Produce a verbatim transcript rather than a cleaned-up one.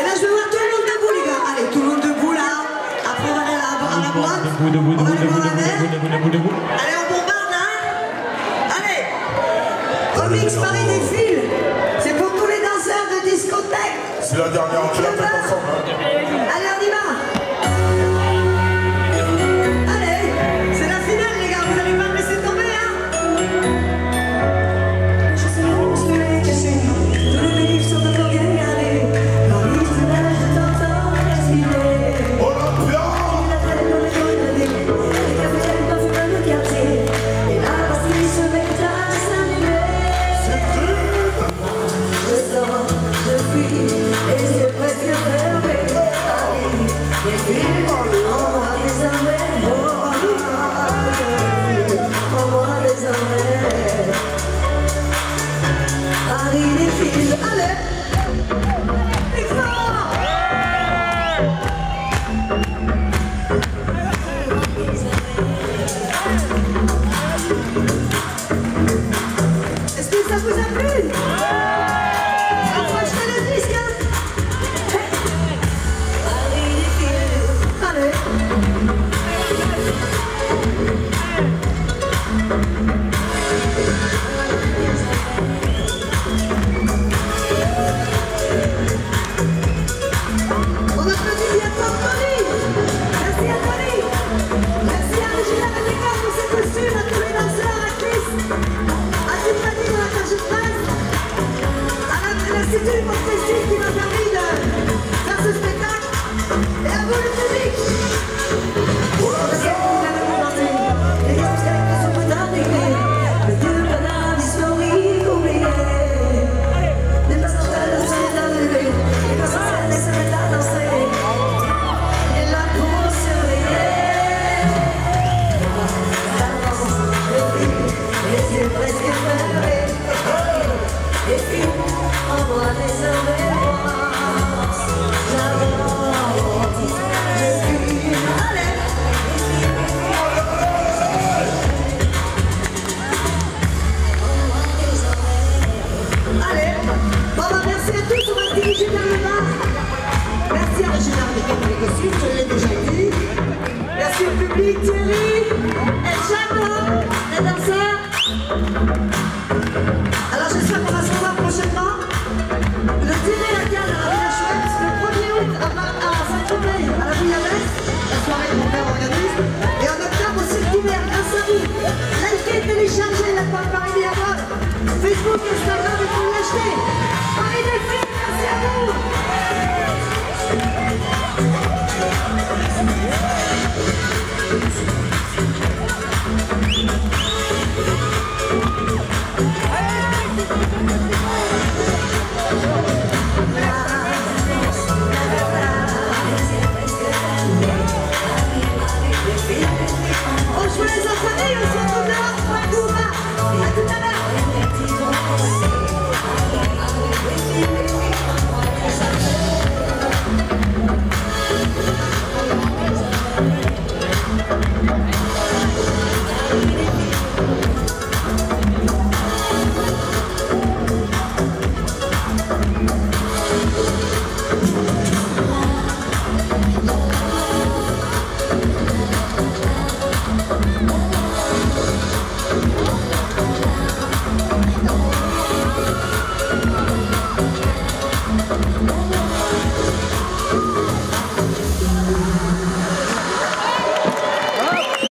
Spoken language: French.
là, je veux voir tout le monde debout, les gars. Allez, tout le monde debout, là. Après, on va aller à la, à la boîte. Debout, debout, on va debout, aller boire debout, un verre. debout, debout, debout. Allez, on bombarde, hein. Allez. Au mix Paris défile. C'est pour tous les danseurs de discothèque. C'est la dernière, on l'a fait ensemble. Hein. Allez, on y va. Allez, c'est la finale, les gars. Vous allez pas me laisser tomber, hein. Je sais où je l'ai caché. Tous les livres sont encore bien gardés. Dans l'image, je t'entends respirer. Olympia. La tête dans les coins les cafés dans le quartier. Et la Bastille se met à s'allumer. Je sors, je fuis, et c'est presque fermé. Paris, les filles, envoie désormais. Envoie désormais. Paris défile, allez. Plus fort. Est-ce que ça vous a plu? Approchez le disque, hein. Paris défile. Allez. On applaudit bien fort Tony. Merci à Tony. Merci à Régina Bénécat pour ses costumes, à tous les danseurs, actrices, à toute famille de la cage de presse, à l'Institut pour Christine qui m'a permis de faire ce spectacle, et à vous le public. Je sais que vous avez compris, les extraits qui sont d'arriver, le Dieu de la historique oubliée. Les passagers sont arrivés, et quand ça s'est se met à danser, et là pour surveiller. La danse, les filles, les yeux presque fermés. Les filles, envoie désormais voir. J'avance, je fuis. Allez. Allez, bon bah merci à tous, on va se diriger vers le bas. Merci à Régina Bénécat pour les costumes, je l'ai déjà dit. Merci au public, Thierry, El Chaco, les danseurs.